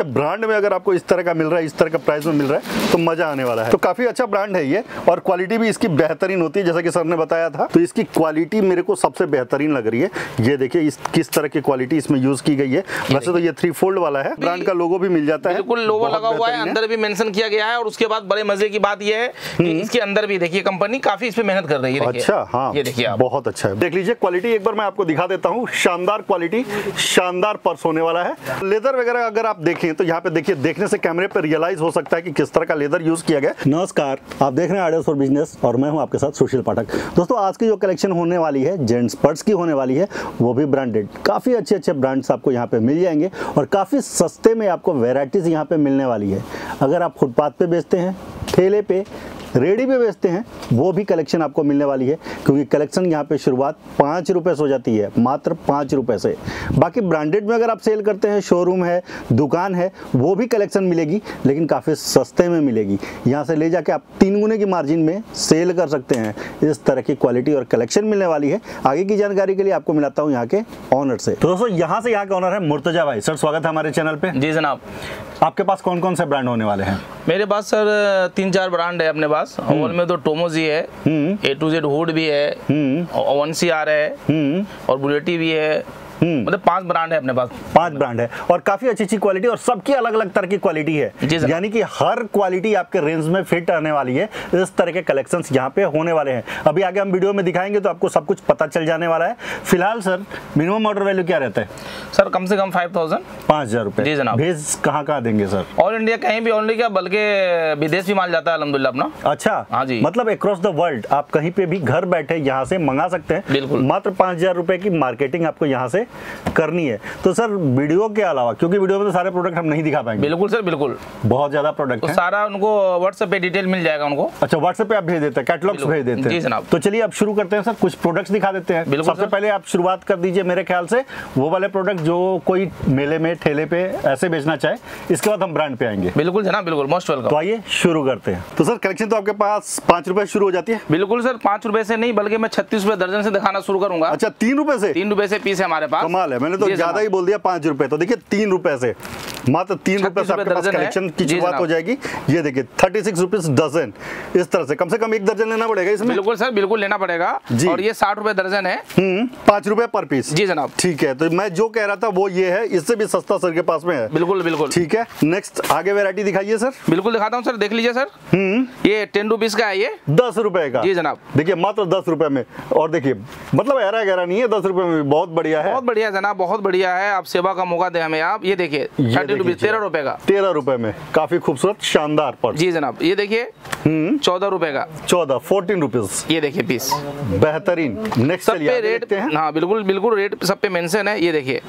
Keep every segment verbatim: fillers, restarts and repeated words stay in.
के ब्रांड में अगर आपको इस तरह का मिल रहा है, इस तरह का प्राइस में मिल रहा है तो मजा आने वाला है। तो काफी अच्छा ब्रांड है ये और क्वालिटी भी इसकी बेहतरीन होती है, जैसा कि सर ने बताया था। तो इसकी क्वालिटी मेरे को सबसे बेहतरीन लग रही है। ये देखिए इस किस तरह की क्वालिटी इसमें यूज की गई है। वैसे तो ये थ्री फोल्ड वाला है, ब्रांड का लोगो भी मिल जाता है, बिल्कुल लोगो लगा हुआ है, अंदर भी मेंशन किया गया है। और उसके बाद बड़े मजे की बात ये है कि इसके अंदर भी देखिए कंपनी काफी इस पे मेहनत कर रही है। अच्छा, हाँ, ये देखिए आप, बहुत अच्छा है। देख लीजिए क्वालिटी, एक बार मैं आपको दिखा देता हूँ। शानदार क्वालिटी, शानदार पर्स होने वाला है। लेदर वगैरह अगर आप देखें तो यहाँ पे देखिए, देखने से कैमरे पर रियलाइज हो सकता है कि किस तरह का लेदर यूज किया गया। नमस्कार, आप देख रहे हैं आइडियाज फॉर बिजनेस और मैं हूं आपके साथ सुशील पाठक। दोस्तों, आज की जो कलेक्शन होने वाली है जेंट्स पर्स की होने वाली है, वो भी ब्रांडेड। काफी अच्छे अच्छे ब्रांड्स आपको यहाँ पे मिल जाएंगे और काफी सस्ते में आपको वेराइटीज यहाँ पे मिलने वाली है। अगर आप फुटपाथ पे बेचते हैं, ठेले पे, रेडी पे बेचते हैं, वो भी कलेक्शन आपको मिलने वाली है, क्योंकि कलेक्शन यहाँ पे शुरुआत पाँच रुपए से हो जाती है, मात्र पाँच रुपए से। बाकी ब्रांडेड में अगर आप सेल करते हैं, शोरूम है, दुकान है, वो भी कलेक्शन मिलेगी, लेकिन काफ़ी सस्ते में मिलेगी। यहाँ से ले जाके आप तीन गुने की मार्जिन में सेल कर सकते हैं। इस तरह की क्वालिटी और कलेक्शन मिलने वाली है। आगे की जानकारी के लिए आपको मिलाता हूँ यहाँ के ऑनर से। तो दोस्तों, यहाँ से यहाँ के ऑनर है मुर्तजा भाई। सर, स्वागत है हमारे चैनल पे। जी जनाब। आपके पास कौन कौन से ब्रांड होने वाले हैं? मेरे पास सर तीन चार ब्रांड है अपने पास। अव्वल में तो टोमोजी है, ए टू जेड हुड भी है, वन सी आर है और बुलेटी भी है। मतलब पांच ब्रांड है अपने पास। पांच ब्रांड है और काफी अच्छी अच्छी क्वालिटी और सबकी अलग अलग तरह की क्वालिटी है, यानी कि हर क्वालिटी आपके रेंज में फिट आने वाली है। इस तरह के कलेक्शंस यहाँ पे होने वाले हैं। अभी आगे हम वीडियो में दिखाएंगे तो आपको सब कुछ पता चल जाने वाला है। फिलहाल सर, मिनिमम ऑर्डर वैल्यू क्या रहता है? सर कम से कम फाइव थाउजेंड पाँच हजार रुपए। जी जनाब। भेज कहाँ कहाँ देंगे सर? ऑल इंडिया कहीं भी, ऑल इंडिया बल्कि विदेश भी माल जाता है अल्हम्दुलिल्लाह अपना। अच्छा, हाँ जी। मतलब अक्रॉस द वर्ल्ड आप कहीं पे भी घर बैठे यहाँ से मंगा सकते हैं। बिल्कुल। मात्र पाँच हजार रुपए की मार्केटिंग आपको यहाँ से करनी है। तो सर, वीडियो के अलावा, क्योंकि वीडियो में तो सारे प्रोडक्ट हम नहीं दिखा पाएंगे। बिल्कुल सर, बिल्कुल, बहुत ज्यादा प्रोडक्ट तो है। सारा उनको व्हाट्सएप पे डिटेल मिल जाएगा उनको। अच्छा, व्हाट्सएप पे आप भेज देते हैं, कैटलॉग्स भेज देते हैं? जी जनाब। तो चलिए अब शुरू करते हैं सर, कुछ प्रोडक्ट्स दिखा देते हैं। सबसे पहले आप शुरुआत कर दीजिए मेरे ख्याल से वो वाले प्रोडक्ट जो कोई मेले में, ठेले पे ऐसे बेचना चाहे। इसके बाद हम ब्रांड पे आएंगे। बिल्कुल जनाब, बिल्कुल, मोस्ट वेलकम। तो आइए शुरू करते हैं। तो सर, कलेक्शन तो आपके पास पाँच रुपए शुरू हो जाती है? बिल्कुल सर, पाँच रुपए से नहीं बल्कि मैं छत्तीस रुपए दर्जन से दिखाना शुरू करूंगा। अच्छा, तीन रुपए से? तीन रुपए से पीस है हमारे पास। कमाल है, मैंने तो ज्यादा ही बोल दिया, पाँच रुपए। तो देखिए तीन रुपए से, मात्र तीन रुपए से आपके पास कलेक्शन की शुरुआत हो जाएगी। ये देखिए थर्टी सिक्स रुपीज डजन। इस तरह से कम से कम एक दर्जन लेना पड़ेगा इसमें? बिल्कुल सर, बिल्कुल लेना पड़ेगा। और ये साठ रुपए दर्जन है। हम्म पाँच रुपए पर पीस। जी जनाब। ठीक है, तो मैं जो कह रहा था वो ये है, इससे भी सस्ता सर के पास में है। बिल्कुल बिल्कुल। ठीक है, नेक्स्ट आगे वैरायटी दिखाइए सर। बिल्कुल दिखाता हूँ सर, देख लीजिए सर। हम्म ये टेन रुपीज का है, ये दस रुपए का। जी जनाब। देखिए मात्र दस रुपए में। और देखिए मतलब गहरा गहरा नहीं है, दस रुपए में भी बहुत बढ़िया है। बहुत बढ़िया जनाब, बहुत बढ़िया है। आप सेवा का मौका दे हमें आप। ये देखिए थर्टी रुपीज, तेरह रुपए का। तेरह रुपए में काफी खूबसूरत शानदार पर्स। जी जनाब। ये देखिए चौदह रुपए का। चौदह, फोर्टीन रुपीज। ये देखिए पीस बेहतरीन। नेक्स्ट सब पे रेट, हाँ बिल्कुल बिल्कुल रेट सब पे मेंशन है। ये देखिए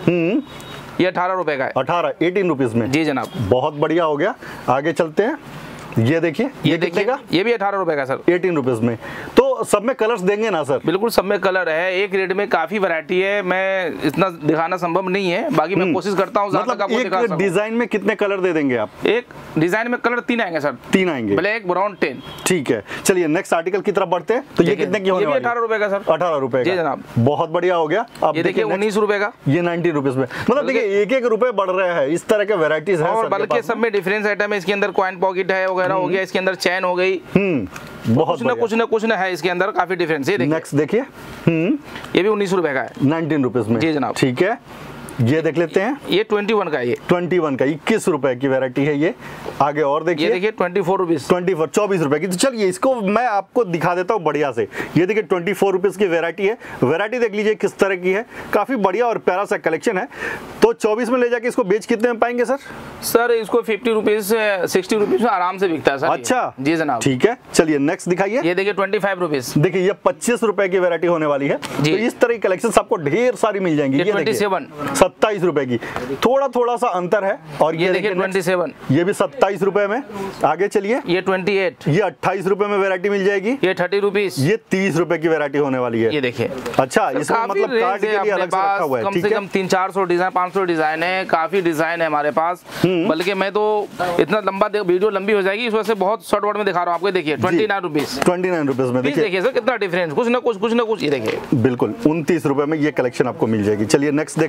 ये अठारह रुपए का है। अठारह, एटीन रुपीज में। जी जनाब। बहुत बढ़िया हो गया। आगे चलते हैं। ये देखिए, ये, ये देखिएगा, ये भी अठारह रुपए का सर। एटीन रुपीज में। तो सब में कलर्स देंगे ना सर? बिल्कुल सब में कलर है। एक रेट में काफी वैरायटी है, मैं इतना दिखाना संभव नहीं है, बाकी मैं कोशिश करता हूँ मतलब एक डिजाइन में कितने कलर दे देंगे आप? एक डिजाइन में कलर तीन आएंगे सर। तीन आएंगे, ब्लैक, ब्राउन, टेन। ठीक है, चलिए नेक्स्ट आर्टिकल की तरफ बढ़ते हैं। तो ये कितने की होने वाली है? अठारह रुपए का सर। अठारह रुपए जी जनाब। बहुत बढ़िया हो गया। अब ये देखिए उन्नीस रुपए का। ये नाइनटीन रुपीज में। मतलब देखिए एक एक रुपए बढ़ रहे हैं। इस तरह के वेराइटीज है और बल्कि सब में डिफरेंस आइटम है। इसके अंदर कॉइन पॉकेट है वगैरह हो गया, इसके अंदर चैन हो गई। हम्म बहुत कुछ ना कुछ ना कुछ ना है इसके अंदर, काफी डिफरेंस है। नेक्स्ट देखिए, हम्म ये भी उन्नीस रुपए का है। नाइनटीन रुपीज में। जी जनाब। ठीक है, ये देख लेते हैं। ये ट्वेंटी वन का है। ये ट्वेंटी वन का इक्कीस रुपए की वैरायटी है ये। आगे और देखिए, ये देखिए twenty four rupees. Twenty four, चौबीस रुपए की। तो चलिए इसको मैं आपको दिखा देता हूँ बढ़िया से। ये देखिए ट्वेंटी फोर रुपीज की वैरायटी है। वैरायटी देख लीजिए किस तरह की है, काफी बढ़िया और प्यारा सा कलेक्शन है। तो चौबीस में ले जाके इसको बेच कितने में पाएंगे सर? सर इसको फिफ्टी रुपीज से सिक्सटी रुपीज में आराम से बिकता है सर। अच्छा जी जनाब। ठीक है, चलिए नेक्स्ट दिखाइए। ये देखिए ट्वेंटी फाइव रुपीज। देखिए ये पच्चीस रुपए की वैरायटी होने वाली है। तो इस तरह की कलेक्शन आपको ढेर सारी मिल जाएंगी। ये ट्वेंटी सेवन, सत्ताईस रुपए की। थोड़ा थोड़ा सा अंतर है। और ये देखिए ट्वेंटी सेवन, ये भी सत्ताईस रुपए में। आगे चलिए, ये ट्वेंटी एट, ये अट्ठाईस रुपए में वैरायटी मिल जाएगी। ये थर्टी रुपीज, ये तीस रुपए की वैरायटी होने वाली है। ये देखिए। अच्छा, इसमें मतलब कार्ड के लिए अलग से रखा हुआ है। कम से कम तीन चार सौ डिजाइन, पाँच सौ डिजाइन है, काफी डिजाइन है हमारे पास। बल्कि मैं तो इतना लंबा वीडियो लंबी हो जाएगी, इस वजह से बहुत शॉर्ट वर्ड में दिखा रहा हूँ आपको। देखिए twenty nine rupees. Twenty nine rupees में देखिए, देखिए सर कितना डिफरेंस, कुछ ना कुछ कुछ ना कुछ। ये देखिए बिल्कुल उनतीस रुपए में ये कलेक्शन आपको मिल जाएगी। चलिए नेक्स्ट देखते हैं अगली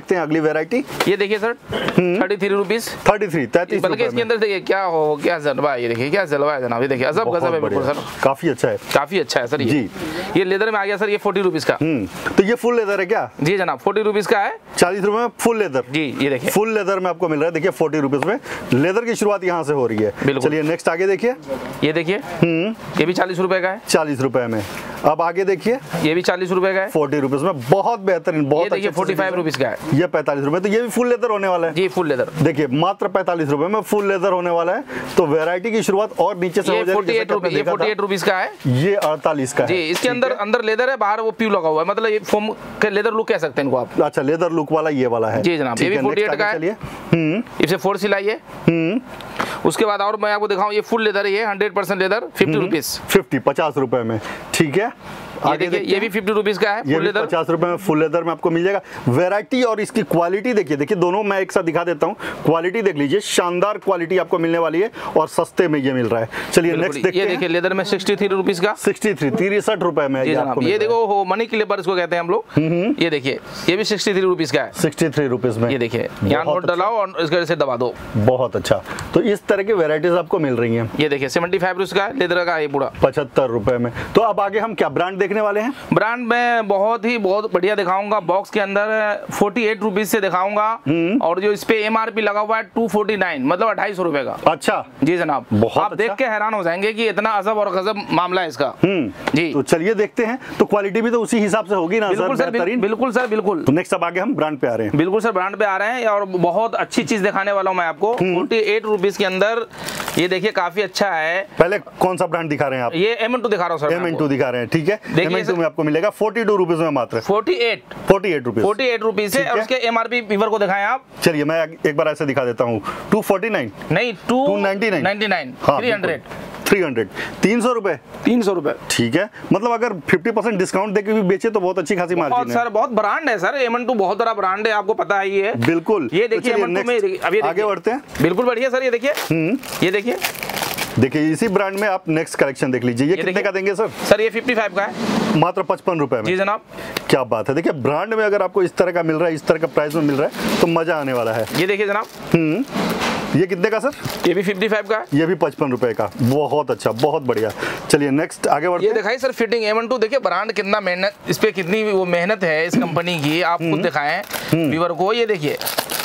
वैरायटी ये देखिए sir thirty three rupees thirty three तैतीस बल्कि इसके अंदर देखिए क्या हो क्या जलवा है, ये देखिए क्या जलवा है जनाब, ये देखिए अजब गजब है बिल्कुल सर, काफी अच्छा है, काफी अच्छा है सर। ये जी ये लेदर में आ गया सर, ये फोर्टी रुपीज का। तो ये फुल लेदर है क्या? जी जनाब फोर्टी रुपीज का है, चालीस रुपए में फुल लेदर। जी ये देखिए फुल लेदर में आपको मिल रहा है, देखिए फोर्टी रुपीज में लेदर की शुरुआत यहाँ से हो रही है। बिल्कुल। चलिए नेक्स्ट आगे देखिए, ये देखिए ये भी चालीस रुपए का है, चालीस रुपए में। अब आगे देखिए, ये भी चालीस रुपए का है, फोर्टी रुपीज में, बहुत बेहतरीन, बहुत ये देखिए फोर्टी फाइव रुपीज का है, ये पैंतालीस रुपए, तो ये भी फुल लेदर होने वाला है। जी फुल लेदर देखिए मात्र पैंतालीस रुपए में फुल लेदर होने वाला है। तो वैरायटी की शुरुआत और नीचे से हो ये जाएगी, फोर्टी जैसा एट कि आपने रुपीज ये देखा फोर्टी था। एट रुपीज का है, ये अड़तालीस का जी है। इसके अंदर अंदर लेदर है, बाहर वो प्यू लगा हुआ है, मतलब ये फोम के लेदर लुक कह सकते हैं इनको आप। अच्छा लेदर लुक वाला ये वाला है। जी जनाब, ठीक ये भी है, फोर्टी next एट का आगे है। चलिए। हम्म इसे फोर सिलाई है। हम्म उसके बाद और मैं आपको दिखाऊं, ये फुल लेदर है, ये hundred percent leather, fifty rupees. Fifty पचास रुपए में, ठीक है। ये आगे देखिए देखते ये हैं। भी फिफ्टी रुपीज का है ये फुल भी लेदर। पचास रुपए में फुल लेदर में आपको मिल जाएगा। वैरायटी और इसकी क्वालिटी देखिए, देखिए दोनों मैं एक साथ दिखा देता हूँ। क्वालिटी देख लीजिए, शानदार क्वालिटी आपको मिलने वाली है और सस्ते में ये मिल रहा है। चलिए नेक्स्ट देखते ये हैं। देखिए लेदर में सिक्सटी थ्री रुपीज का, सिक्सटी थ्री तिरसठ रुपए में जी ये जनाब। आपको मिल ये रहा है। देखो हो मनी क्लिपर इसको कहते हैं हम लोग। ये देखिए ये भी सिक्सटी थ्री रुपीज का है, सिक्सटी थ्री रुपीज में। ये देखिए यहाँ बहुत नोट डलाओ और इसके से दबा दो। बहुत अच्छा। तो इस तरह की वैरायटीज आपको मिल रही हैं। ये देखिए सेवेंटी फाइव रुपीज का है, लेदर का है ये पूरा पचहत्तर रुपए में। तो अब आगे हम क्या ब्रांड देखने वाले हैं? ब्रांड में बहुत ही बहुत बढ़िया दिखाऊंगा। बॉक्स के अंदर फोर्टी एट रुपीज से दिखाऊंगा और जो इस पे एमआरपी लगा हुआ है टू फोर्टी नाइन, मतलब अढ़ाई सौ रुपए का। अच्छा जी जनाब, बहुत आप अच्छा। देख के हैरान हो जाएंगे कि इतना अजब और गजब मामला है इसका। जी तो चलिए देखते हैं। तो क्वालिटी भी तो उसी हिसाब से होगी ना बिल्कुल सर? सर, बेहतरीन। बिल्कुल सर बिल्कुल। तो नेक्स्ट अब आगे हम ब्रांड पे आ रहे हैं। बिल्कुल सर ब्रांड पे आ रहे हैं और बहुत अच्छी चीज दिखाने वाला हूँ मैं आपको। फोर्टी एट रुपीज के अंदर ये देखिए काफी अच्छा है। पहले कौन सा ब्रांड दिखा रहे हैं आप? ये एम एन टू दिखा रहा हूँ सर। एम एन टू दिखा रहे हैं, ठीक है। देखिए एम एन टू सर- में आपको मिलेगा फोर्टी टू रुपीज में मात्र। Forty eight forty eight rupees forty eight rupees है ठीक और है। उसके एमआरपी वीवर को दिखाएं आप। चलिए मैं एक बार ऐसे दिखा देता हूँ। टू फोर्टी नाइन, नहीं two two ninety nine, ninety nine, हाँ, थ्री हंड्रेड, थ्री हंड्रेड, तीन सौ रुपए, तीन सौ रुपए। ठीक है। मतलब अगर फिफ्टी परसेंट डिस्काउंट देके भी बेचे तो बहुत अच्छी खासी बहुत मार्जिन है। सर बहुत ब्रांड है सर, एम एन टू बहुत बड़ा ब्रांड है, आपको पता ही है। बिल्कुल। ये तो देखिए चलिए एम एन टू में, next अब ये आगे देखिए। बढ़ते हैं। बिल्कुल बढ़िया सर, ये देखिए ये देखिए देखिए इसी ब्रांड में आप नेक्स्ट कलेक्शन देख लीजिए। ये, ये कितने देखिए। का देंगे सर? सर ये फिफ्टी फाइव का है, मात्र पचपन रुपए में। जी जनाब। क्या बात है। देखिए ब्रांड में अगर आपको इस तरह का मिल रहा है, इस तरह का प्राइस में मिल रहा है तो मजा आने वाला है। ये देखिए जनाब, हम्म ये कितने का सर? ये भी फिफ्टी फाइव का है, ये भी पचपन रुपए का। बहुत अच्छा, बहुत बढ़िया। चलिए नेक्स्ट आगे बढ़ते ये हैं। दिखाई sir fitting M N two. देखिए ब्रांड कितना मेहनत, इस पे कितनी वो मेहनत है इस कंपनी की, आप खुद दिखाएं व्यूअर को। ये देखिए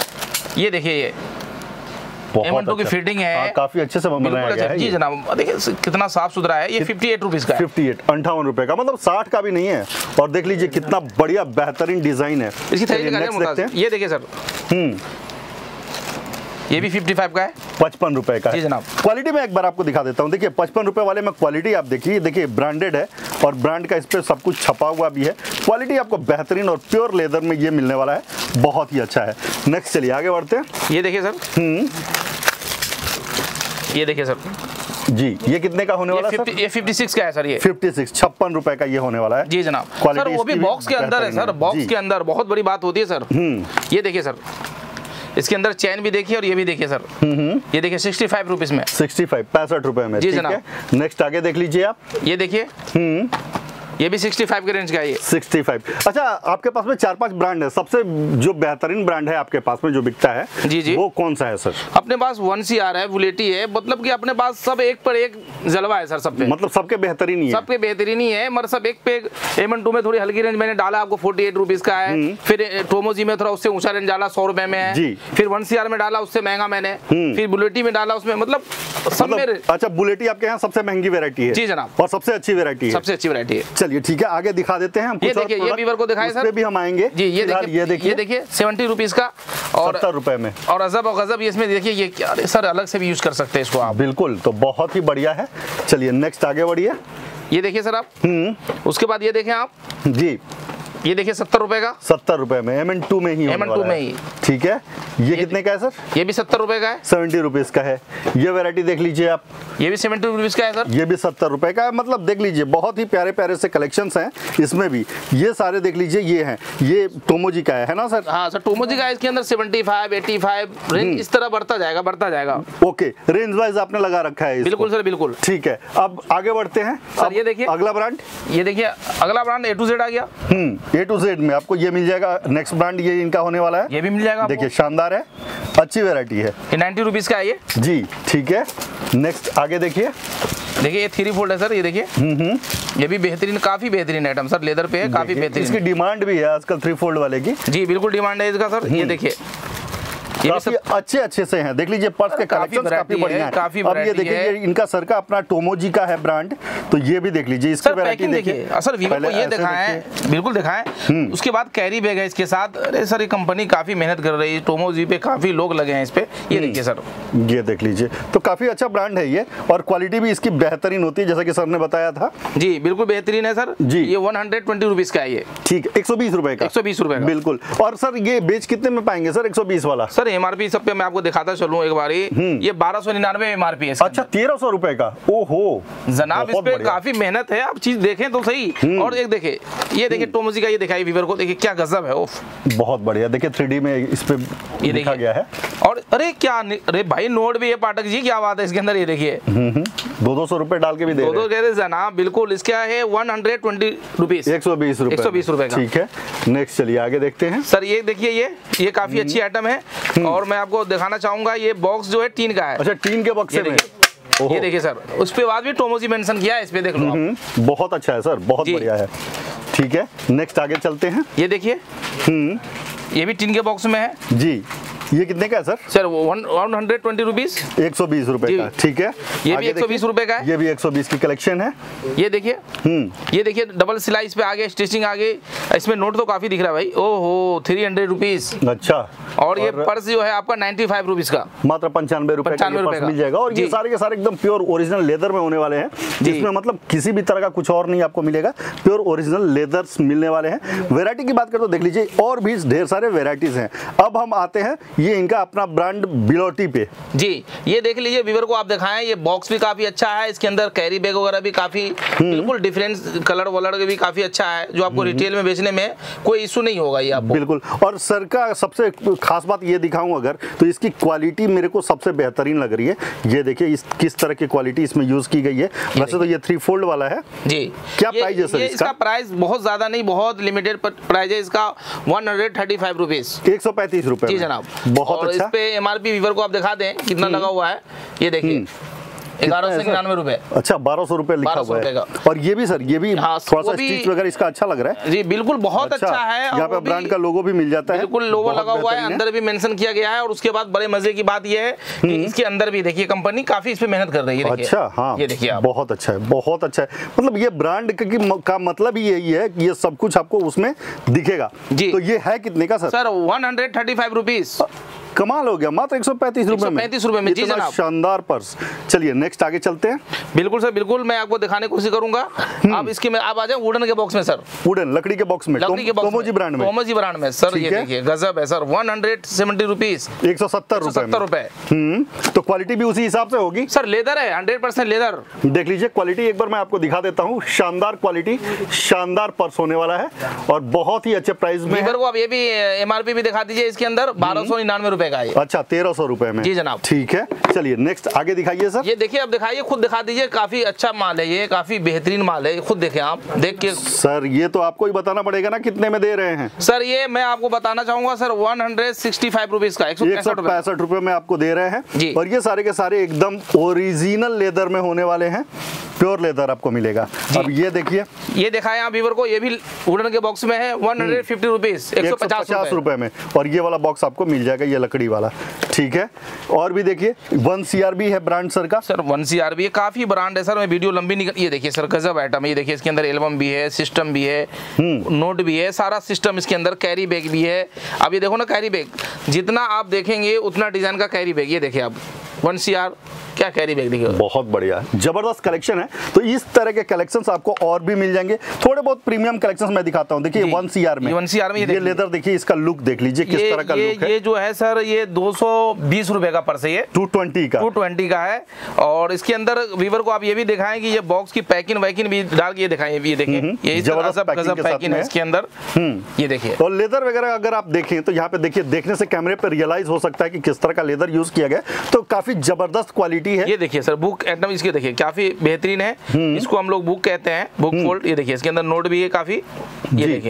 ये देखिए ये बहुत एम एन टू की अच्छा। फिटिंग है। हाँ, काफी अच्छे से बिल्कुल बनाया अच्छा, गया है जी ये। जनाब। देखिए कितना साफ सुथरा है। ये फिफ्टी एट रुपीज का है, फिफ्टी एट, अंठावन रुपए का, मतलब साठ का भी नहीं है। और देख लीजिए कितना बढ़िया बेहतरीन डिजाइन है। इसकी चलिए थैली का next मुमताज। देखते हैं। ये देखिए सर, हम्म ये भी फिफ्टी फाइव का है, पचपन रुपए का है। जी जनाब। क्वालिटी में एक बार आपको दिखा देता हूँ। देखिए पचपन रुपए वाले में क्वालिटी आप देखिए, देखिए ब्रांडेड है और ब्रांड का इस पे सब कुछ छपा हुआ भी है। क्वालिटी आपको बेहतरीन और प्योर लेदर में ये मिलने वाला है, बहुत ही अच्छा है। नेक्स्ट चलिए आगे बढ़ते हैं। ये देखिए सर, हम्म ये देखिए सर, जी ये कितने का होने ये वाला है फिफ्टी सर? ये फिफ्टी सिक्स का है सर। ये फिफ्टी सिक्स, छप्पन रुपए का ये होने वाला है। जी जनाब। Quality सर वो भी इसकी भी बॉक्स के अंदर है बेहतरीन सर, है। बॉक्स जी। के अंदर बहुत बड़ी बात होती है सर। ये देखिए सर, इसके अंदर चैन भी देखिए और ये भी देखिए सर। ये देखिए सिक्सटी फाइव रुपीज में, सिक्सटी फाइव, पैंसठ रुपए में। जी ठीक जनाब। है। नेक्स्ट आगे देख लीजिए आप। ये देखिए हम्म ये भी सिक्सटी फाइव के रेंज का है ये। Sixty five. अच्छा आपके पास में चार पांच ब्रांड है, सबसे जो बेहतरीन ब्रांड है आपके पास में जो बिकता है, जी जी, वो कौन सा है सर? अपने पास वन सी आर है, बुलेटी है, मतलब कि अपने पास सब एक पर एक जलवा है सर, सब पे मतलब सबके बेहतरीन ही है। सबके बेहतरीन ही है, मगर सब एक पे एम एन टू में थोड़ी हल्की रेंज मैंने डाला आपको फोर्टी एट रुपीज का है। फिर टोमोजी में थोड़ा उससे ऊंचा रेंज डाला, सौ रुपए में है। जी। फिर वन सी आर में डाला, उससे महंगा मैंने। फिर बुलेटी में डाला, उसमें मतलब सब मतलब, मेरे। अच्छा बुलेटी आपके यहाँ सबसे महंगी वैरायटी है? जी जनाब। और सबसे अच्छी वैरायटी है? सबसे अच्छी वैरायटी है। चलिए ठीक है, आगे दिखा देते हैं हम। ये कुछ और देखिए, ये product, वीवर को दिखाएं उस सर। पे भी हम आएंगे। जी ये फिलहाल देखिए, ये देखिए, ये देखिए सेवेंटी रुपीज का और सत्तर रुपए में। और अजब और गजब इसमें देखिए ये क्या, अरे सर अलग से भी यूज कर सकते हैं इसको आप। बिल्कुल, तो बहुत ही बढ़िया है। चलिए नेक्स्ट आगे बढ़िए। ये देखिए सर आप, हम्म उसके बाद ये देखें आप, जी ये देखिए सत्तर रुपए का, सत्तर रुपए में, एम एन टू में ही होने एम एन टू वाला में है। ही। ठीक है। ये कितने का है सर? ये भी सत्तर रुपए का है। सेवेंटी रुपीज का है। ये वैरायटी देख लीजिए आप, ये भी सेवेंटी रुपीज का है सर। ये भी सत्तर रुपए का है। मतलब देख लीजिए बहुत ही प्यारे प्यारे से कलेक्शंस हैं इसमें भी। ये सारे देख लीजिए, ये हैं, ये टोमोजी का है है ना सर? हाँ सर, टोमोजी का इसके अंदर seventy five, eighty five range इस तरह बढ़ता जाएगा, बढ़ता जाएगा। ओके, रेंज वाइज आपने लगा रखा है इसको। बिल्कुल सर, बिल्कुल। ठीक है, अब आगे बढ़ते हैं। सर, अब ये देखिए। अगला ब्रांड। ये देखिए अगला ब्रांड ए टू जेड आ गया। हम्म ए टू जेड में आपको ये मिल जाएगा। नेक्स्ट ब्रांड ये इनका होने वाला है, ये भी मिल जाएगा। देखिए शानदार है, अच्छी वैरायटी है। ये नाइन्टी रुपीज का है ये जी, ठीक है। नेक्स्ट आगे देखिए, देखिए ये थ्री फोल्ड है सर, ये देखिए ये भी बेहतरीन, काफी बेहतरीन आइटम सर, लेदर पे है, काफी बेहतरीन। इसकी डिमांड भी है आजकल थ्री फोल्ड वाले की। जी बिल्कुल डिमांड है इसका सर। ये देखिए ये काफी अच्छे अच्छे से हैं, देख लीजिए पर्स के कलेक्शन काफी बढ़िया है। काफी अब ये देखिए ये इनका सर का अपना टोमोजी का है ब्रांड, तो ये भी देख लीजिए। इसकी वैरायटी देखिए, सर वीवो को ये दिखाएं, बिल्कुल दिखाएं। उसके बाद कैरी बैग है इसके साथ। अरे सर ये कंपनी काफी मेहनत कर रही है, टोमोजी पे काफी लोग लगे हैं इस पे। ये देखिए सर, ये देख लीजिए, तो काफी अच्छा ब्रांड है ये, और क्वालिटी भी इसकी बेहतरीन होती है जैसा कि सर ने बताया था। जी बिल्कुल बेहतरीन है सर जी। ये वन हंड्रेड ट्वेंटी रुपीज का है ये, ठीक है, एक सौ बीस रुपए का, एक सौ बीस रुपए का बिल्कुल। और सर ये बेच कितने में पाएंगे सर एक सौ बीस वाला? सर एमआरपी सब पे मैं आपको दिखाता चलूं एक बारी, ये बारह सौ निन्यानवे एमआरपी है। अच्छा, तेरह सौ रुपए का, ओहो जनाब, इस पे काफी मेहनत है, आप चीज देखें तो सही। और एक देखिए, ये देखिए टोमोजी का, ये दिखाई वीवर को, देखिए क्या गजब है, ओफ बहुत बढ़िया। देखिए थ्री डी में इस पे ये लिखा गया है। और अरे क्या, अरे भाई नोट भी है पाठक जी, क्या बात है इसके अंदर। ये देखिए दो दो सौ रुपए डाल के भी दे दो दो कह रहे जनाब, बिल्कुल। इसका है वन हंड्रेड ट्वेंटी रुपीज, एक सौ बीस रुपए, एक सौ बीस रुपए का, ठीक है। नेक्स्ट चलिए आगे देखते हैं सर। ये देखिए ये ये काफी अच्छी आइटम है, और मैं आपको दिखाना चाहूंगा, ये बॉक्स जो है टीन का है। अच्छा, टीन के बक्से में, ये देखिए सर, उस पे बाद भी टोमोजी मेंशन किया है, इस पे देख लो आप। बहुत अच्छा है सर, बहुत बढ़िया है, ठीक है। नेक्स्ट आगे चलते हैं। ये देखिए हम्म, ये भी टीन के बॉक्स में है जी। ये कितने का है sir? Sir one one hundred twenty rupees, एक सौ बीस रुपए का, ठीक है। ये भी एक सौ बीस रुपए का है, ये भी एक सौ बीस की कलेक्शन है। ये देखिए, हम्म, ये देखिए डबल सिलाई इस पे आगे, स्टिचिंग आगे, इसमें नोट तो काफी दिख रहा है भाई। ओहो, थ्री हंड्रेड रुपीज। अच्छा, और ये पर्स जो है आपका नाइन्टी फाइव रुपीज का, मात्र पंचानवे रुपए का ये पर्स मिल जाएगा। और ये सारे के सारे एकदम प्योर ओरिजिनल लेदर में होने वाले हैं, जिसमें मतलब किसी भी तरह का कुछ और नहीं आपको मिलेगा, प्योर ओरिजिनल लेदर्स मिलने वाले हैं। वैरायटी की बात करें तो देख लीजिए और भी ढेर सारे वेराइटीज हैं। अब हम आते हैं ये इनका अपना ब्रांड बिलोटी पे। जी ये देख लीजिए, वीवर को आप दिखाएं, ये बॉक्स भी काफी अच्छा है, इसके अंदर कैरी बैग वगैरह भी काफी बिल्कुल डिफरेंट कलर वलर भी काफी अच्छा है, जो आपको रिटेल में बेचने में कोई इशू नहीं होगा ये आपको। बिल्कुल। और सर का सबसे खास बात ये दिखाऊं अगर, तो इसकी क्वालिटी मेरे को सबसे बेहतरीन लग रही है। ये देखिए इस किस तरह की क्वालिटी इसमें यूज की गई है। वैसे तो ये थ्री फोल्ड वाला है जी। क्या प्राइस है सर इसका? इसका प्राइस बहुत ज्यादा नहीं, बहुत लिमिटेड प्राइस है इसका, one hundred thirty five rupees, एक सौ पैंतीस रुपए। जी जनाब, बहुत अच्छा। इस पे एमआरपी वीवर को आप दिखा दें कितना लगा हुआ है, ये देखिए ग्यारह सौ निन्यानवे रुपए। अच्छा, बारह सौ रुपए लिखा हुआ है। और ये भी सर, ये भी हाँ, थोड़ा सा स्टिच वगैरह इसका अच्छा लग रहा है। जी बिल्कुल, बहुत अच्छा, अच्छा है। यहाँ पे ब्रांड का लोगो भी मिल जाता है, बिल्कुल लोगो लगा हुआ है, अंदर भी मेंशन किया गया है। और उसके बाद बड़े मजे की बात ये है कि इसके अंदर भी देखिए कंपनी काफी इस पे मेहनत कर रही है। अच्छा, हाँ, ये देखिए आप, बहुत अच्छा है, बहुत अच्छा है। मतलब ये ब्रांड का मतलब ही यही है कि ये सब कुछ आपको उसमें दिखेगा। जी। तो ये है कितने का sir? Sir one hundred thirty five rupees. कमाल हो गया, मात्र एक सौ पैंतीस रुपए में, पैंतीस रुपए में। जी जनाब, शानदार पर्स। चलिए नेक्स्ट आगे चलते हैं। बिल्कुल सर, बिल्कुल मैं आपको दिखाने की कोशिश करूंगा। अब इसके में आप आ जाए वुडन के बॉक्स में सर, वुडन लकड़ी के बॉक्स में, लकड़ी के बॉक्स टोमोजी ब्रांड में, टोमोजी ब्रांड में सर। ये देखिए गजब है sir, one hundred seventy rupees, एक सौ सत्तर रुपए सत्तर रुपए। हम्म, तो क्वालिटी भी उसी हिसाब से होगी सर, लेदर है, हंड्रेड परसेंट लेदर। देख लीजिए क्वालिटी एक बार मैं आपको दिखा देता हूँ। शानदार क्वालिटी, शानदार पर्स होने वाला है और बहुत ही अच्छे प्राइस में। वीवर को आप ये भी एमआरपी भी दिखा दीजिए, इसके अंदर बारह सौ निन्यानवे रुपए का है। अच्छा, तेरह सौ रुपए में। जी जनाब, ठीक है। चलिए नेक्स्ट आगे दिखाइए सर। ये देखिए, अब दिखाइए, खुद दिखा दीजिए, काफी अच्छा माल है ये, काफी बेहतरीन माल है, खुद देखें आप, देख के। सर ये तो आपको ही बताना पड़ेगा ना कितने में दे रहे हैं। सर ये मैं आपको बताना चाहूंगा sir, one hundred sixty five rupees का, एक सौ पैंसठ रुपए में आपको दे रहे हैं जी। और ये सारे के सारे एकदम ओरिजिनल लेदर में होने वाले हैं, प्योर लेदर आपको मिलेगा। अब ये देखिए, ये दिखाएं आप वीवर को, ये भी वुडन के बॉक्स में है, वन हंड्रेड फिफ्टी रुपीज, एक सौ पचास रुपए में। और ये वाला बॉक्स आपको मिल जाएगा, ये लकड़ी वाला, ठीक है। और भी देखिए वन सीआर भी है ब्रांड सर का। सर वन सीआर भी है, काफी ब्रांड है सर, मैं वीडियो लंबी निकल। ये देखिए सर गजब आइटम है, ये देखिए इसके अंदर एल्बम भी है, सिस्टम भी है, नोट भी है, सारा सिस्टम इसके अंदर, कैरी बैग भी है। अब ये देखो ना कैरी बैग, जितना आप देखेंगे उतना डिजाइन का कैरी बैग। ये देखिए आप, वन सीआर क्या कैरी बैग देखिए, बहुत बढ़िया, जबरदस्त कलेक्शन है। तो इस तरह के कलेक्शंस आपको और भी मिल जाएंगे। थोड़े बहुत प्रीमियम कलेक्शंस मैं दिखाता हूं। देखिए वन सीआर में, वन सीआर में ये, ये लेदर देखिए, इसका लुक देख लीजिए किस तरह का ये, लुक है। ये जो है सर, ये दो सौ बीस रुपए का पर्स है, ये टू ट्वेंटी का, टू ट्वेंटी का है। और इसके अंदर वीवर को आप ये भी दिखाएं कि ये बॉक्स की पैकिंग वैकिंग भी डाल के ये दिखाएं, ये देखिए, ये जबरदस्त पैकिंग है इसके अंदर, ये देखिए। और लेदर वगैरह अगर आप देखें तो यहाँ पे देखिए, देखने से कैमरे पे रियलाइज हो सकता है कि किस तरह का लेदर यूज किया गया, तो काफी जबरदस्त क्वालिटी है। ये देखिए सर, बुक आइटम इसके देखिए काफी बेहतरीन है, इसको हम लोग बुक कहते हैं, बुक फोल्ड। ये देखिए इसके अंदर नोट भी है काफी, ये देखिए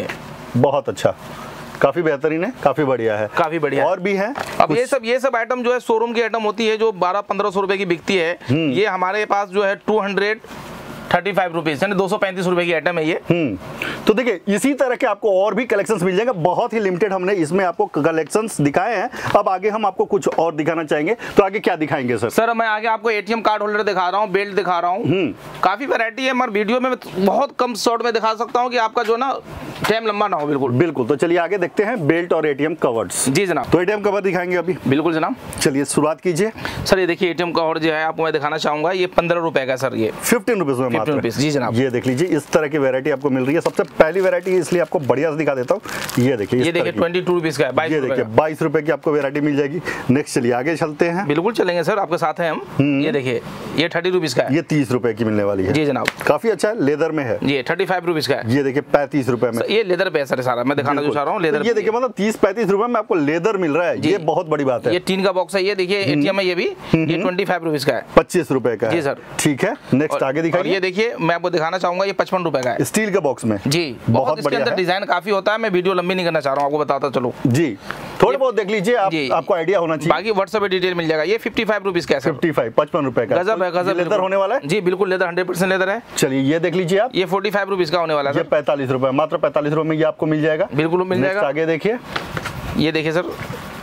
बहुत अच्छा, काफी बेहतरीन है, काफी बढ़िया है, काफी बढ़िया और भी है। अब ये सब ये सब आइटम जो है शोरूम की आइटम होती है जो बारह पंद्रह सौ रुपए की बिकती है, ये हमारे पास जो है two hundred thirty five rupees यानी दो सौ पैंतीस रुपए की आइटम है ये। हम्म तो देखिए इसी तरह के आपको और भी कलेक्शंस मिल जाएंगे, बहुत ही लिमिटेड हमने इसमें आपको कलेक्शंस दिखाए हैं। अब आगे हम आपको कुछ और दिखाना चाहेंगे, तो आगे क्या दिखाएंगे सर? सर मैं आगे आपको एटीएम कार्ड होल्डर दिखा रहा हूँ, बेल्ट दिखा रहा हूँ, काफी वैरायटी है, मगर वीडियो में बहुत कम शॉर्ट में दिखा सकता हूँ कि आपका जो ना टाइम लंबा ना हो। बिल्कुल बिल्कुल, तो चलिए आगे देखते हैं बेल्ट और एटीएम कवर्स। जी जनाब, तो एटीएम कवर दिखाएंगे अभी। बिल्कुल जनाब, चलिए शुरुआत कीजिए। सर ये देखिए एटीएम कवर जो है आपको मैं दिखाना चाहूंगा, ये पंद्रह रुपए का सर, ये फिफ्टीन रुपीज में मात्र। रुपीज जी जनाब। ये देख लीजिए इस तरह की वैरायटी आपको मिल रही है, सबसे पहली वैरायटी इसलिए आपको बढ़िया से दिखा देता हूँ। ये देखिए ये देखिए ट्वेंटी टू रुपीज का है, बाईस ये देखिए बाईस रुपए की आपको वैरायटी मिल जाएगी। नेक्स्ट चलिए आगे चलते हैं। बिल्कुल चलेंगे सर, आपके साथ हैं हम। ये देखिए ये थर्टी रुपीज का है, ये तीस रुपए की मिलने वाली है। जी जनाब, काफी अच्छा है, लेदर में है। ये थर्टी फाइव रुपीज का है। ये देखिए पैंतीस रुपए में, ये लेदर पे है सर सारा, मैं दिखाना जो चाह रहा हूँ लेदर। ये देखिए मतलब तीस पैंतीस रुपए में आपको लेदर मिल रहा है, ये बहुत बड़ी बात है। ये टीन का बॉक्स है, ये देखिए एटीएम है, ये भी ये ट्वेंटी फाइव रुपीज का है, पच्चीस रुपए का। जी सर, ठीक है। नेक्स्ट आगे दिखाइए। ये देखिए मैं आपको दिखाना चाहूंगा, ये पचपन रुपए का है, स्टील के बॉक्स में। जी बहुत इसके अंदर है। डिजाइन काफी होता है, मैं वीडियो लंबी नहीं करना चाह रहा हूँ, आपको बताता चलो। जी थोड़े बहुत देख लीजिए आप, आपको आइडिया होना चाहिए। बाकी व्हाट्सएप पे डिटेल मिल जाएगा। ये फिफ्टी फाइव रुपीज का है, फिफ्टी फाइव पचपन रुपए का। गजब है, गजब लेदर होने वाला है। जी बिल्कुल लेदर, हंड्रेड परसेंट लेदर है। चलिए ये देख लीजिए आप, ये फोर्टी फाइव रुपीज का होने वाला है, ये पैंतालीस रुपए, मात्र पैंतालीस रुपए में ये आपको मिल जाएगा। बिल्कुल मिल जाएगा। आगे देखिए, ये देखिए सर,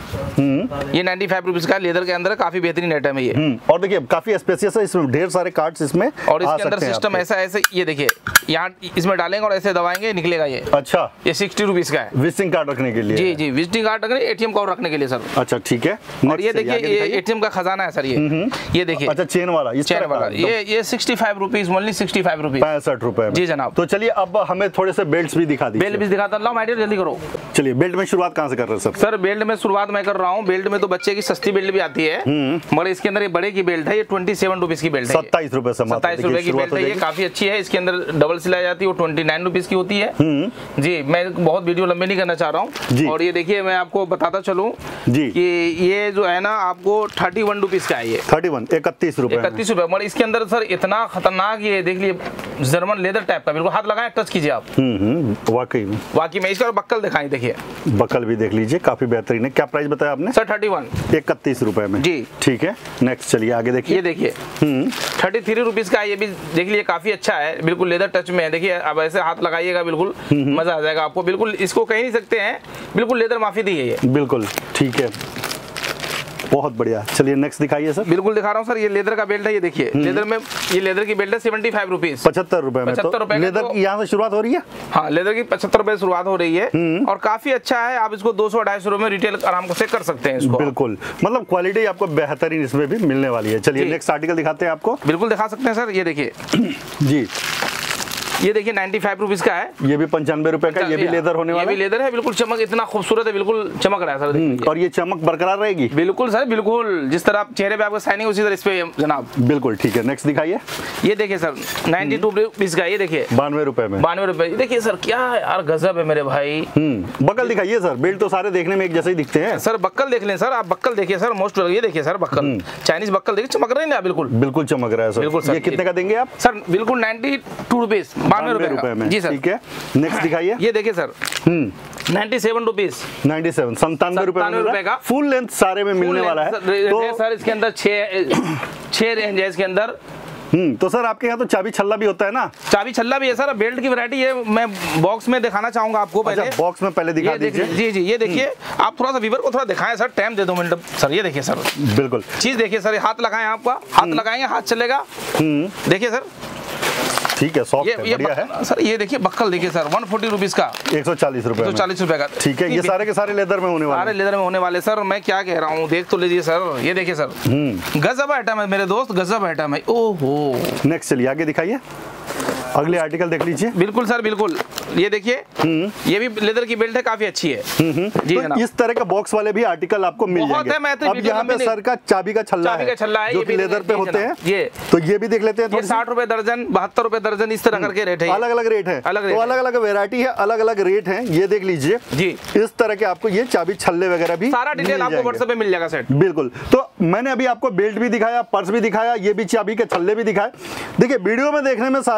ये नाइन्टी फाइव रुपीज का लेदर के अंदर काफी बेहतरीन आइटम है ये। और देखिए काफी स्पेसियस है, इसमें ढेर सारे कार्ड्स इसमें और इसके अंदर सिस्टम ऐसा ऐसे, ये देखिए यहाँ इसमें डालेंगे और ऐसे दबाएंगे निकलेगा ये। अच्छा, ये सिक्सटी रुपीज का है, विजिटिंग कार्ड रखने के लिए। जी जी विजिटिंग कार्ड रखने, एटीएम कार्ड रखने के लिए सर। अच्छा ठीक है। और ये देखिए ये एटीएम का खजाना है सर, ये ये देखिए। अच्छा चेन वाला, इस चेन वाला, ये ये sixty five rupees, only sixty five rupees, पैंसठ रुपए। जी जनाब। तो चलिए अब हमें थोड़े से बेल्ट भी दिखा दीजिए। बेल्ट भी दिखाता हूँ, मैडम जल्दी करो। चलिए बेल्ट में शुरुआत कहाँ से कर रहे हैं सर? सर बेल्ट में शुरुआत मैं कर रहा हूँ, बेल्ट में तो बच्चे की सस्ती बेल्ट भी आती है, मगर इसके अंदर ये बड़े की बेल्ट है, ये ट्वेंटी सेवन रुपीज की बेल्ट है, सत्ताईस रुपए से, सत्ताईस रुपए की बेल्ट है, ये काफी अच्छी है। इसके अंदर डबल सिलाई जाती है, वो ट्वेंटी नाइन रुपीज की होती है। जी मैं बहुत वीडियो लंबी नहीं करना चाह रहा हूँ। और ये देखिए मैं आपको बताता चलूँ जी कि ये जो है ना आपको थर्टी वन रुपीज का है, ये थर्टी वन इकतीस रुपए इकतीस रुपए। मगर इसके अंदर सर इतना खतरनाक, ये देख लीजिए जर्मन लेदर टाइप का, बिल्कुल हाथ लगाए टच कीजिए आप, वाकई में वाकई में। इसका बक्कल दिखाई, देखिए बक्कल भी देख लीजिए, काफी बेहतरीन है। क्या प्राइस बताया आपने सर? थर्टी वन इकतीस रुपए में। जी ठीक है। नेक्स्ट चलिए आगे देखिए। ये देखिए थर्टी थ्री रुपीज का, ये भी देख लीजिए काफी अच्छा है, बिल्कुल लेदर टच में है। देखिए अब ऐसे हाथ लगाइएगा, बिल्कुल मजा आ जाएगा आपको, बिल्कुल इसको कह नहीं सकते हैं, बिल्कुल लेदर माफी दी है ये। बिल्कुल ठीक है, बहुत बढ़िया। चलिए नेक्स्ट दिखाइए सर। बिल्कुल दिखा रहा हूँ सर, ये लेदर का बेल्ट है, ये देखिए लेदर में, ये लेदर की बेल्ट है सेवेंटी फाइव रुपीज, पचहत्तर रुपए में। पचहत्तर रुपए लेदर की यहाँ से शुरुआत हो रही है। हाँ लेदर की पचहत्तर रुपए शुरुआत हो रही है, और काफी अच्छा है। आप इसको दो सौ ढाई सौ रुपए में रिटेल आराम से कर सकते हैं इसको। बिल्कुल, मतलब क्वालिटी आपको बेहतरीन इसमें भी मिलने वाली है। चलिए नेक्स्ट आर्टिकल दिखाते हैं आपको। बिल्कुल दिखा सकते हैं सर, ये देखिए जी, ये देखिए नाइन्टी फाइव रुपीज का है, ये भी पंचानवे रुपए का, ये भी लेदर होने वाला है। ये भी लेदर है, बिल्कुल चमक इतना खूबसूरत है, बिल्कुल चमक रहा है सर। और ये चमक बरकरार रहेगी। बिल्कुल सर, बिल्कुल जिस तरह आप चेहरे पे आपको शाइनिंग उसी तरह इस पे जनाब। बिल्कुल ठीक है। नेक्स्ट दिखाइए। ये देखिए सर नाइन्टी टू रुपीज का, ये देखिए बानवे रुपए में, बानवे रुपए। देखिए सर क्या है यार, गजब है मेरे भाई। बक्कल दिखाइए सर, बेल्ट तो सारे देखने में एक जैसे ही दिखते हैं सर। बक्कल देख लें सर, आप बक्कल देखिए सर, मोस्ट ये देखिए सर बक्कल, चाइनीज बक्कल देखिए, चमक रहे हैं ना, बिल्कुल बिल्कुल चमक रहा है सर। बिल्कुल सर। ये कितने का देंगे आप सर? बिल्कुल नाइन्टी टू रुपीज, बानवे रुपए में। जी सर ठीक है। नेक्स्ट दिखाइए। ये देखिए sir ninety seven rupees, ninety seven संतानवे रुपए का फुल लेंथ सारे में मिलने वाला है। तो सर इसके अंदर छह छह रेंज है इसके अंदर। हम्म तो सर आपके यहाँ तो चाबी छल्ला भी होता है ना? चाबी छल्ला भी है सर, बेल्ट की वैरायटी है, मैं बॉक्स में दिखाना चाहूंगा आपको पहले। अच्छा, बॉक्स में पहले दिखा दीजिए। जी जी ये देखिए, आप थोड़ा सा व्यूअर को थोड़ा दिखाएं सर, टाइम दे दो मिनट सर। ये देखिए सर, बिल्कुल चीज देखिए सर, हाथ लगाएं, आपका हाथ लगाएंगे हाथ चलेगा। देखिए सर, ठीक है, सॉफ्ट ये, है, ये बढ़िया है सर। ये देखिए बक्कल देखिए सर, वन फोर्टी रुपीज का, एक सौ चालीस रुपए एक सौ चालीस रुपए का। ठीक है, ये सारे के सारे लेदर में होने वाले, सारे लेदर में होने वाले सर। मैं क्या कह रहा हूँ, देख तो लीजिए सर। ये देखिए सर, गजब आइटम है मेरे दोस्त, गजब आइटम है। ओहो। नेक्स्ट चलिए आगे दिखाइए, अगले आर्टिकल देख लीजिए। बिल्कुल सर, बिल्कुल। ये देखिए ये भी लेदर की बेल्ट है, काफी अच्छी है जी तो जनाब। इस तरह का बॉक्स वाले भी आर्टिकल आपको मिल जाएंगे। है, मैं तो अब यहाँ पे सर का चाबी का छल्ला चाबी है, का छल्ला है, जो ये कि लेदर पे होते हैं। ये तो ये भी देख लेते हैं। ये साठ रुपए दर्जन, बहत्तर रुपए दर्जन, इस तरह करके रेट है, अलग अलग रेट है, अलग तो अलग अलग वेरायटी है, अलग अलग रेट है। ये देख लीजिए जी, इस तरह के आपको ये चाबी छल्ले वगैरह भी सारा डिटेल आपको व्हाट्सएप पे मिल जाएगा सेट। बिल्कुल। तो मैंने अभी आपको बेल्ट भी दिखाया, पर्स भी दिखाया, ये भी चाबी के छल्ले भी दिखाए। देखिए वीडियो में देखने में सारे एक जैसे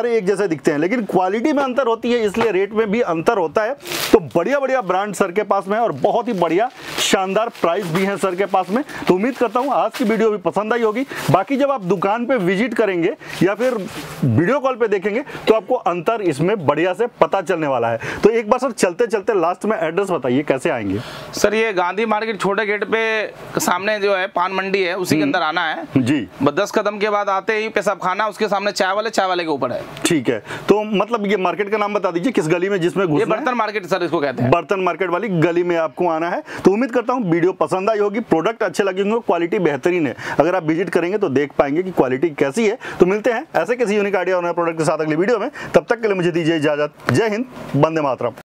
दिखते हैं, लेकिन क्वालिटी में अंतर होती है, इसलिए रेट में भी अंतर होता है। तो बढ़िया बढ़िया ब्रांड सर के पास में है और बहुत ही बढ़िया शानदार प्राइस भी है सर के पास में। तो उम्मीद करता हूँ आज की वीडियो भी पसंद आई होगी। बाकी जब आप दुकान पे विजिट करेंगे या फिर वीडियो कॉल पे देखेंगे तो आपको अंतर इसमें बढ़िया से पता चलने वाला है। तो एक बार सर चलते चलते लास्ट में एड्रेस बताइए कैसे आएंगे। सर ये गांधी मार्केट छोटे गेट पे सामने जो है पान मंडी है, उसी के अंदर आना है जी। दस कदम के बाद आते ही पेशाब खाना, उसके सामने चाय वाले, चाय वाले के ऊपर है। ठीक है, तो मतलब ये मार्केट का नाम बता दीजिए किस गली में जिसमें घुसना है। ये बर्तन मार्केट सर इसको कहते हैं। बर्तन मार्केट वाली गली में आपको आना है। तो उम्मीद करता हूँ वीडियो पसंद आई होगी, प्रोडक्ट अच्छे लगे होंगे, क्वालिटी बेहतरीन है। अगर आप विजिट करेंगे तो देख पाएंगे कि क्वालिटी कैसी है। तो मिलते हैं ऐसे किसी यूनिक आइडिया और नए प्रोडक्ट के साथ अगली वीडियो में। तब तक के लिए मुझे दीजिए इजाजत। जय हिंद, वंदे मातरम।